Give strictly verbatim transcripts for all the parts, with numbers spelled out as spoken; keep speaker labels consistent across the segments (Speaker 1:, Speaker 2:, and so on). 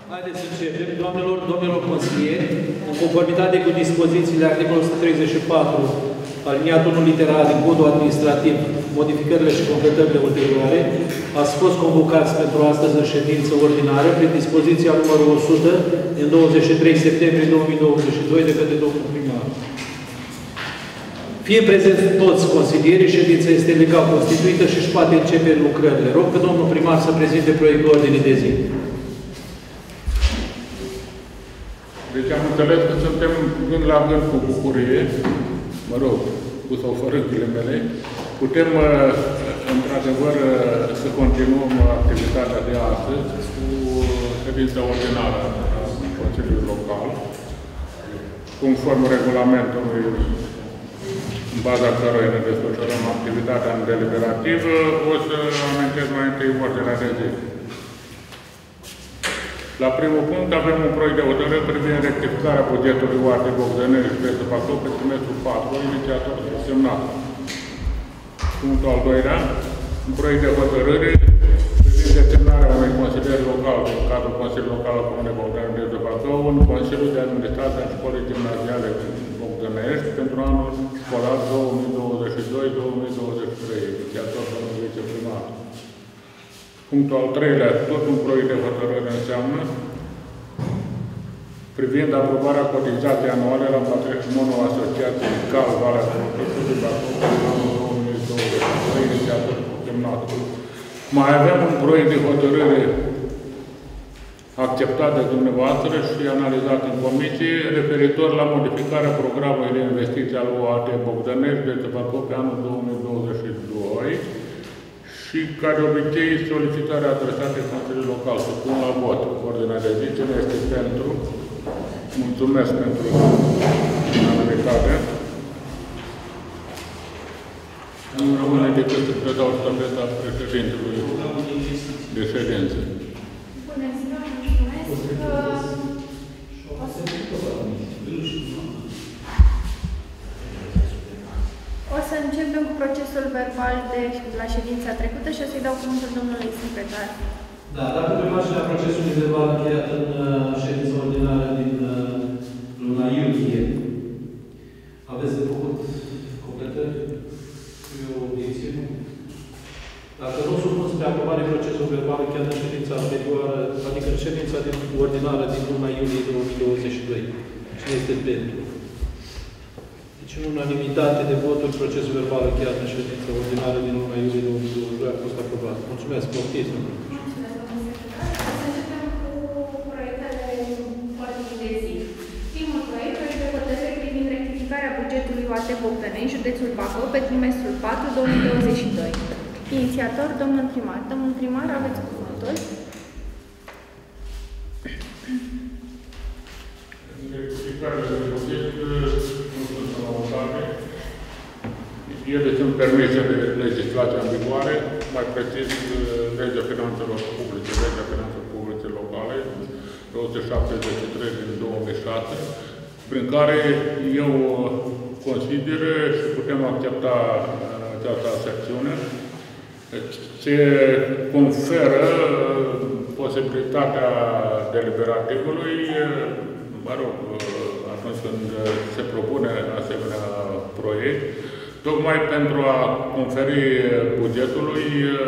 Speaker 1: Haideți să începem. Doamnelor, domnilor consilieri, în conformitate cu dispozițiile articolul o sută treizeci și patru, aliniatul unu literal din codul administrativ, modificările și completările ulterioare, ați fost convocați pentru astăzi în ședință ordinară prin dispoziția numărul o sută din douăzeci și trei septembrie două mii douăzeci și doi de către domnul primar. Fie prezenți toți consilierii, ședința este legal constituită și își poate începe lucrările. Rog pe domnul primar să prezinte proiectul ordinii de zi.
Speaker 2: Deci am înțeles că suntem gând la gând cu bucurie, mă rog, cu sau fără ghilimele, putem într-adevăr să continuăm activitatea de astăzi cu ședința ordinară a Consiliului Local, conform regulamentului în baza căruia ne desfășurăm activitatea în deliberativ. O să amintesc mai întâi ordinea de zi. La primul punct avem un proiect de hotărâre privind rectificarea bugetului U A T Bogdănești, județul Bacău, pe trimestrul patru, inițiator semnat. Punctul al doilea, un proiect de hotărâre privind desemnarea unui consilier local din cadrul Consiliului Local al Comunei Bogdănești, județul Bacău, în Consiliul de Administrație a Școlii Gimnaziale Bogdănești pentru anul școlar două mii douăzeci și doi două mii douăzeci și trei, inițiator domnul viceprimar. Punctul al treilea, tot un proiect de hotărâre înseamnă privind aprobarea cotizației anuale la patrimoniul Asociației Cal Valea Comunității Bacău pentru anul două mii douăzeci și trei, inițiator semnat. Mai avem un proiect de hotărâre acceptat de dumneavoastră și analizat în comisie referitor la modificarea programului de investiții al U A T Bogdănești, județul Bacău, pe anul două mii douăzeci și doi. Și, ca de obicei, solicitarea adresată Consiliului Local. Să pun la vot ordinea de zi. Cine este pentru? Mulțumesc pentru unanimitate. Nu rămâne decât să predau stafeta președintelui de ședință.
Speaker 3: Bună ziua, mulțumesc. O să începem cu procesul verbal de la ședința trecută și o să-i dau cuvântul domnului secretar.
Speaker 1: Da, dacă pe marginea procesului verbal încheiat în ședința ordinară din luna iulie, aveți de făcut completări? Eu obiecție? Dacă nu supun spre aprobare procesul verbal încheiat în ședința anterioară, adică în ședința din ordinară din luna iulie două mii douăzeci și doi, cine este pentru? Deci, în unanimitate de voturi, procesul verbal încheiat în ședința ordinară din luna iulie două mii douăzeci și doi a fost aprobat. Mulțumesc, poftiți.
Speaker 3: Mulțumesc, domnul secretar. O să începem cu proiectele ordinii de zi. Primul proiect, proiect de hotărâre privind rectificarea bugetului U A T Bogdănești, județul Bacău, pe trimestrul patru două mii douăzeci și doi. Inițiator, domnul primar. Domnul primar, aveți cuvântul.
Speaker 2: Rectificarea de buget nu sunt noutare. Ele sunt permise de legislația în vigoare, mai precis legea finanțelor publice, legea finanțelor publice locale, două sute șaptezeci și trei din două mii șase, prin care eu consider și putem accepta această secțiune. Se conferă posibilitatea deliberativului, mă rog, atunci când se propune asemenea proiect, tocmai pentru a conferi bugetului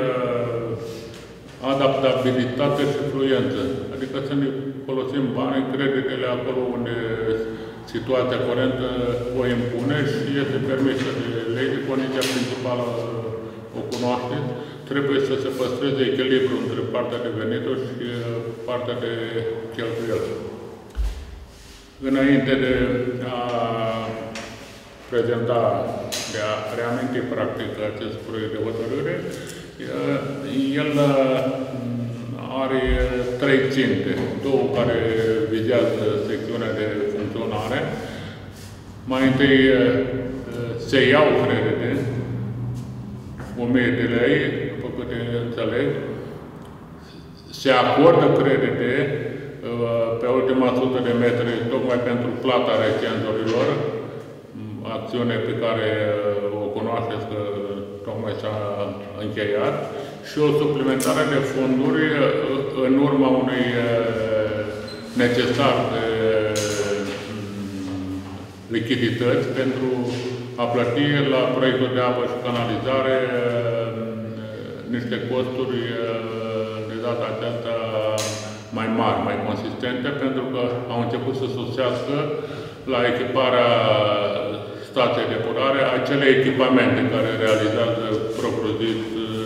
Speaker 2: adaptabilitate și fluență. Adică să ne folosim banii, creditele acolo unde situația curentă o impune și este permisă de lege. Condiția principală o cunoașteți. Trebuie să se păstreze echilibru între partea de venituri și partea de cheltuieli. Înainte de a prezenta, de a reaminti practic acest proiect de hotărâre, el are trei ținte, două care vizează secțiunea de funcționare. Mai întâi se iau credite, o mie de lei, după câte înțeleg, se acordă credite pe ultima sută de metri, tocmai pentru plata recenzorilor, acțiune pe care o cunoașteți că tocmai s-a încheiat, și o suplimentare de fonduri în urma unui necesar de lichidități pentru a plăti la proiectul de apă și canalizare niște costuri de data aceasta mai mari, mai consistente, pentru că au început să sosească la echiparea stației de epurare acele echipamente care realizează propriu-zis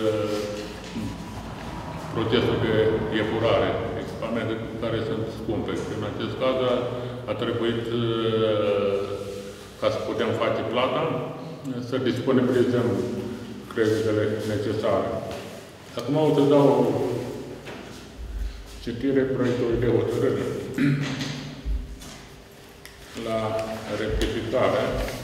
Speaker 2: procesul de epurare. Echipamente care sunt scumpe. În acest caz a trebuit, ca să putem face plata, să disponibilizăm creditele necesare. Acum o să dau citire proiectului de hotărâre la rectificare.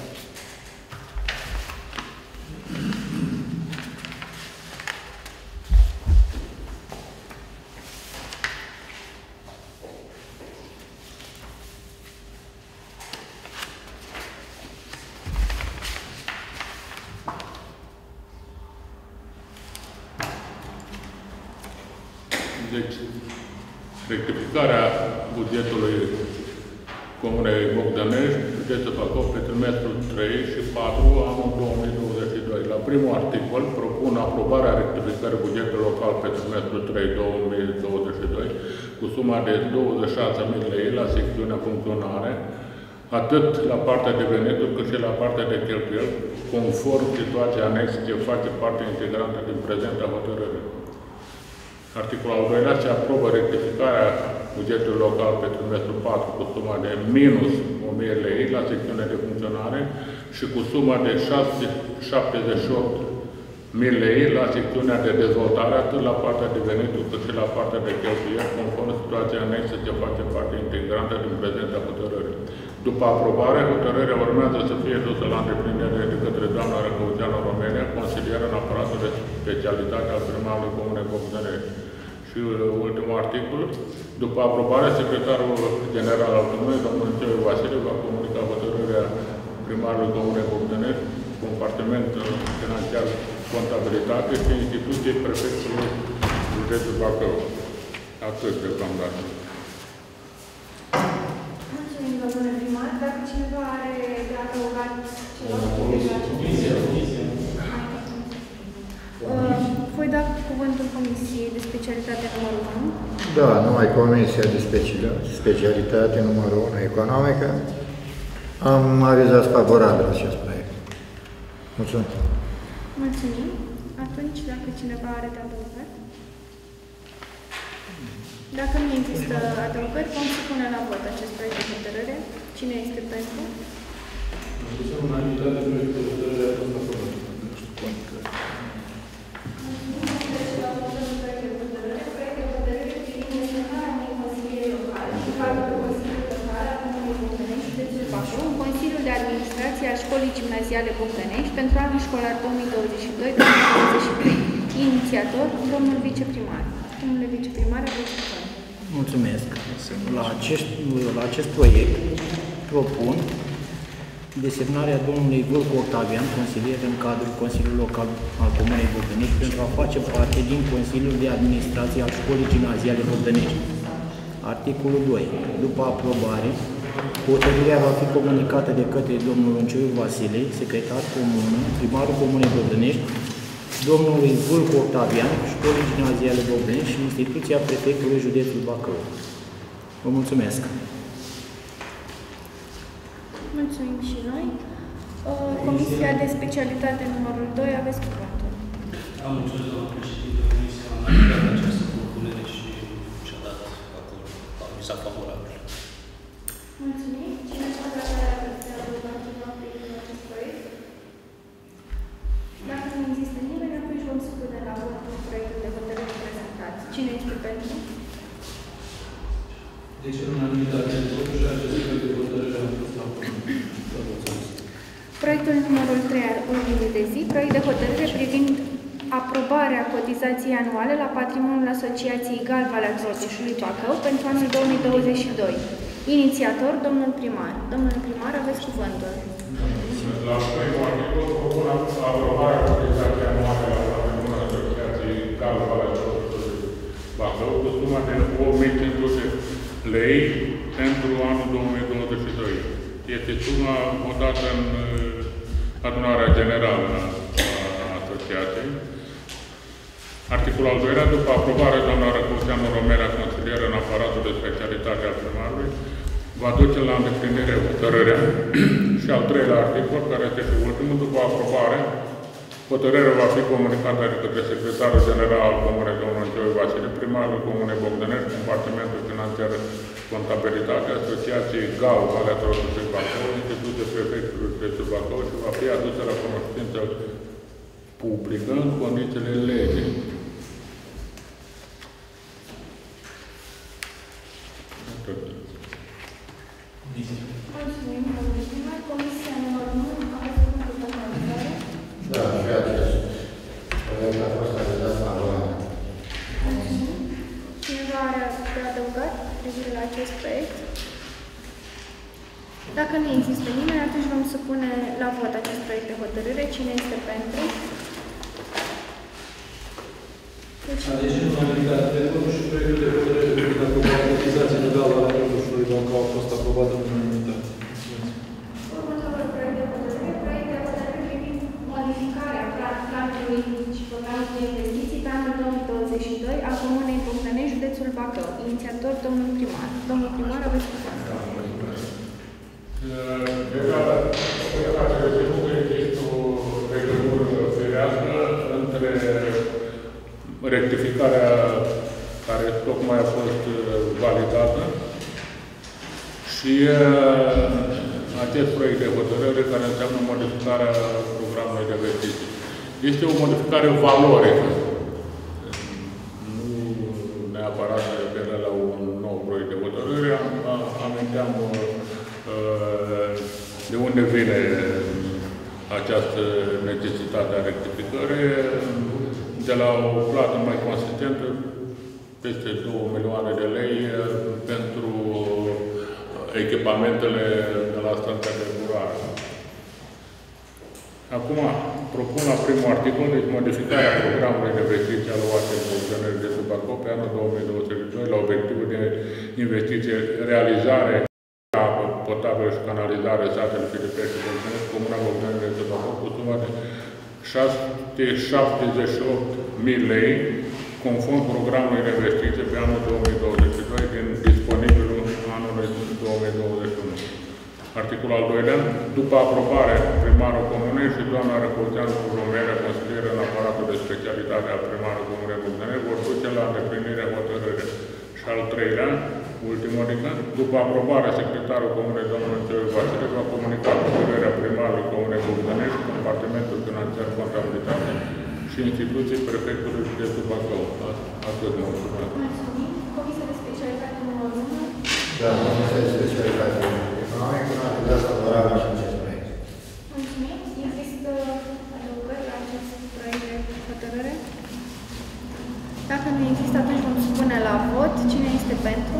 Speaker 2: Deci, rectificarea bugetului Comunei Bogdănești, județul Bacău, pe trimestrul trei și patru, anul două mii douăzeci și doi. La primul articol, propun aprobarea rectificării bugetului local pe trimestrul trei două mii douăzeci și doi cu suma de douăzeci și șase mii lei la secțiunea funcționare, atât la partea de venituri, cât și la partea de cheltuieli, conform situației anexe ce face parte integrantă din prezenta hotărâre. Articolul al doilea, se aprobă rectificarea bugetului local pe trimestrul patru cu suma de minus o mie lei la secțiunea de funcționare și cu suma de șase sute șaptezeci și opt mii lei la secțiunea de dezvoltare, atât la partea de venituri cât și la partea de cheltuieli, conform situației anexe ce face parte integrantă din prezenta hotărâre. După aprobare, hotărârea urmează să fie dusă la îndeplinire de către doamna Răcăuțeanu România, consilieră în aparatul de specialitate al primarului Comunei Bogdănești. Și ultimul articol, după aprobare, secretarul general al Comunei, domnul Niceu Vasile, va comunica hotărârea primarului Comunei Bogdănești, compartiment financiar, contabilitate și instituției prefectului județul Bacău. Atât deocamdată.
Speaker 3: Mulțumim, domnule primar. Dacă cineva are de adăugat ceva,
Speaker 1: Comisia, comisia.
Speaker 3: voi da cuvântul Comisiei de Specialitate numărul unu.
Speaker 4: Da, numai Comisia de Specialitate numărul unu economică. Am avizat favorabil acest proiect. Mulțumim.
Speaker 3: Mulțumim. Atunci, dacă cineva are de adăugat. Dacă nu există adăugări, vom supune la vot acest proiect de hotărâre. Cine este pentru?
Speaker 1: În unanimitate, proiectul de hotărâre a fost aprobat.
Speaker 3: În Consiliul de Administrație al Școlii Gimnaziale Bogdănești pentru anul școlar două mii douăzeci și doi două mii douăzeci și trei. Inițiator, domnul viceprimar. Domnule viceprimar, aveți cuvântul.
Speaker 5: Mulțumesc. La acest, la acest proiect propun desemnarea domnului Vâlcu Octavian, consilier în cadrul Consiliului Local al Comunei Bogdănești, pentru a face parte din Consiliul de Administrație al Școlii Gimnaziale Bogdănești. Articolul doi. După aprobare, hotărârea va fi comunicată de către domnul Lunciu Vasile, secretar comun, primarul Comunei Bogdănești, domnului Vâlcu Octavian, Școlii Gimnaziale Bogdănești și instituția prefectului județul Bacău. Vă mulțumesc!
Speaker 3: Mulțumim și noi. Comisia de Specialitate numărul doi, aveți cuvântul.
Speaker 6: Am mulțumesc, doamna președinte, Comisia a analizat această propunere și și-a dat acolo, a avizat favorabil.
Speaker 3: Mulțumim. Cine s-a dat de adăugat ceva pe acest proiect? Dacă nu există nimeni, atunci vom supune la vot proiectul de hotărâre prezentat. Cine este pentru?
Speaker 1: Deci, în unanimitate, totuși, acest proiect de hotărâre a fost aprobat.
Speaker 3: Proiectul numărul trei al ordinii de zi, proiect de hotărâre privind aprobarea cotizației anuale la patrimoniul Asociației Galva la Trotișului Bacău pentru anul două mii douăzeci și doi. Inițiator, domnul primar. Domnul primar, aveți cuvântul.
Speaker 2: La primul articol propun aprobarea cotizației anuale la patrimoniul Asociației Galva la Trotișului Bacău cu suma de o mie cinci sute lei pentru anul două mii douăzeci și doi. Este suma votată în adunarea generală a asociației. Articolul al doilea, după aprobare, doamna Răcuțeanu Romera, consilieră în aparatul de specialitate al primarului, va duce la îndeplinire hotărârea. Și al treilea articol, care este și ultimul, după aprobare, hotărârea va fi comunicată de către secretarul general al Comunei, domnul Gheorghe Vasile, primarul Comunei Bogdănești, compartimentul financiar contabilitate, asociației G A U, Valea Trotului Bacău, instituție prefectului județului Bacău și va fi adusă la cunoștință publică în condițiile legii.
Speaker 3: Mulțumim, domnule primar. Comisia numărul unu, aveți cuvântul de analizare?
Speaker 4: Da, și acest proiect a fost analizat favorabil.
Speaker 3: Mulțumim. Cineva are de adăugat privire la acest proiect? Dacă nu există nimeni, atunci vom supune la vot acest proiect de hotărâre. Cine este pentru?
Speaker 1: Deci, în unanimitate de vot și proiectul de hotărâre privind aprobarea cotizației legale ale Clujului Bacău a fost aprobat în unanimitate.
Speaker 3: Următorul proiect de hotărâre, proiect de hotărâre privind modificarea planului și programului de investiții pe anul două mii douăzeci și doi al Comunei Bogdănești, județul Bacău. Inițiator, domnul primar. Domnul primar, aveți cuvântul.
Speaker 2: Deja, nu există o legătură firească între rectificarea care tocmai a fost validată și acest proiect de hotărâre care înseamnă modificarea programului de investiții. Este o modificare valorică. Nu neapărat se referă la un nou proiect de hotărâre. Aminteam de unde vine această necesitate a rectificării, de la o plată mai consistentă, peste două milioane de lei pentru echipamentele de la stația de burare. Acum, propun la primul articol, deci modificarea programului de investiții al O A T Bogdănești de Bacău pe anul două mii douăzeci și doi la obiectivul de investiție, realizare apă potabilă și canalizare satele Filipești și Bogdănești, Comuna Bogdănești de Bacău, cu suma de șase sute șaptezeci și opt mii lei, conform programului de investiție pe anul două mii douăzeci și doi, din disponibilul anului două mii douăzeci și unu. Articolul al doilea. După aprobare, primarul Comunei și doamna Răcuțeanu Romera, consilieră în aparatul de specialitate al primarului Comunei Bogdănești, vor duce la îndeplinirea hotărâre. Și al treilea, ultimul adică, după aprobare, secretarul Comunei, domnul Gheorghe Vasile, va comunica hotărârea primarului Comunei Bogdănești, compartimentul financiar contabilitate și instituții prefectului județul Bacău. Atât, mulțumesc.
Speaker 3: Mulțumim. Comisia de specialitate numărul unu.
Speaker 4: Da, Comisia de specialitate economică nu a dat favorabil și acest proiect.
Speaker 3: Mulțumim. Există adăugări la acest proiect de hotărâre? Dacă nu există, atunci vom supune la vot. Cine este pentru?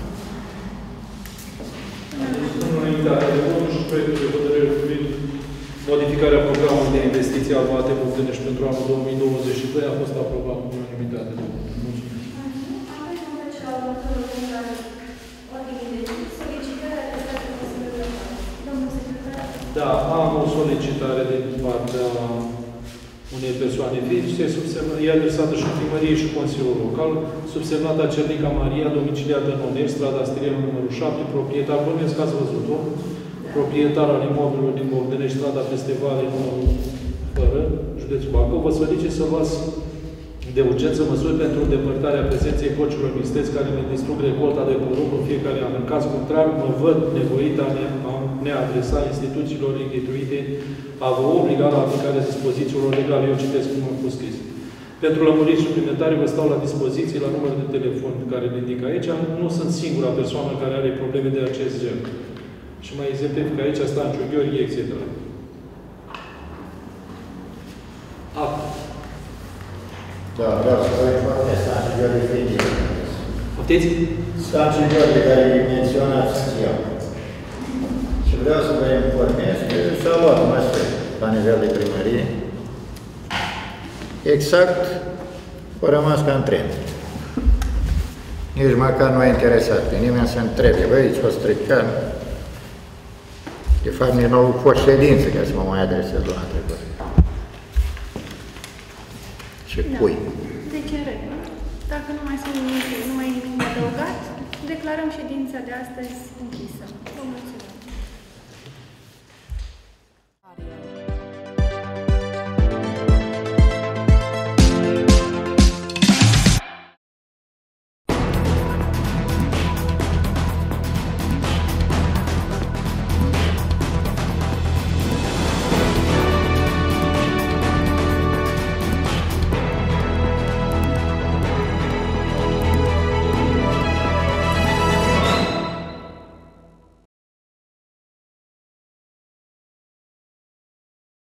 Speaker 1: În unanimitate de vot și proiectul de hotărâre privind modificarea programului de investiții al O A T Bogdănești pentru anul două mii douăzeci și doi a fost aprobat în unanimitate de vot. Mulțumim.
Speaker 3: Atunci vom trece la următorul punct al ordinii de zi, solicitarea de stat de Consiliul Local. Domnul secretar.
Speaker 1: Da, am o solicitare din partea unei persoane fizice, e adresată și primăriei și Consiliul Local, subsemnata Cernica Maria, domiciliată în Onești, strada Stilierul numărul șapte, proprietar, bănuiesc că ați văzut-o, proprietar al imobilului din Bogdănești, strada Festevale, numărul fără, județul Bacău, vă solicit să luați de urgență măsuri pentru îndepărtarea prezenței porcilor mistreți care ne distrug recolta de porumb în fiecare an. În caz contrar, mă văd nevoit a ne, a ne adresa instituțiilor instituite a vă obliga la aplicarea dispozițiilor legale. Eu citesc cum a fost scris. Pentru lămuriri suplimentare vă stau la dispoziție la numărul de telefon care le indic aici. Nu sunt singura persoană care are probleme de acest gen. Și mai exemplific aici Stanciu Gheorghe, et cetera. Acum.
Speaker 4: Da, vreau să vă informez, Stanciu Gheorghe Fendic.
Speaker 1: Poftiți?
Speaker 4: Stanciu Gheorghe, care menționați eu. Și vreau să vă informez că s-au luat măsuri la nivel de primărie. Exact, au rămas ca în tren. Nici măcar nu a interesat pe nimeni să întrebe, băi, ce-o stricat? De fapt, nici nu au fost ședințe ca să mă mai adresez la întrebări. Ce
Speaker 3: Da.
Speaker 4: pui?
Speaker 3: Deci, în regulă. Dacă nu mai sunt nimic, nu mai e nimic de adăugat, declarăm ședința de astăzi închisă.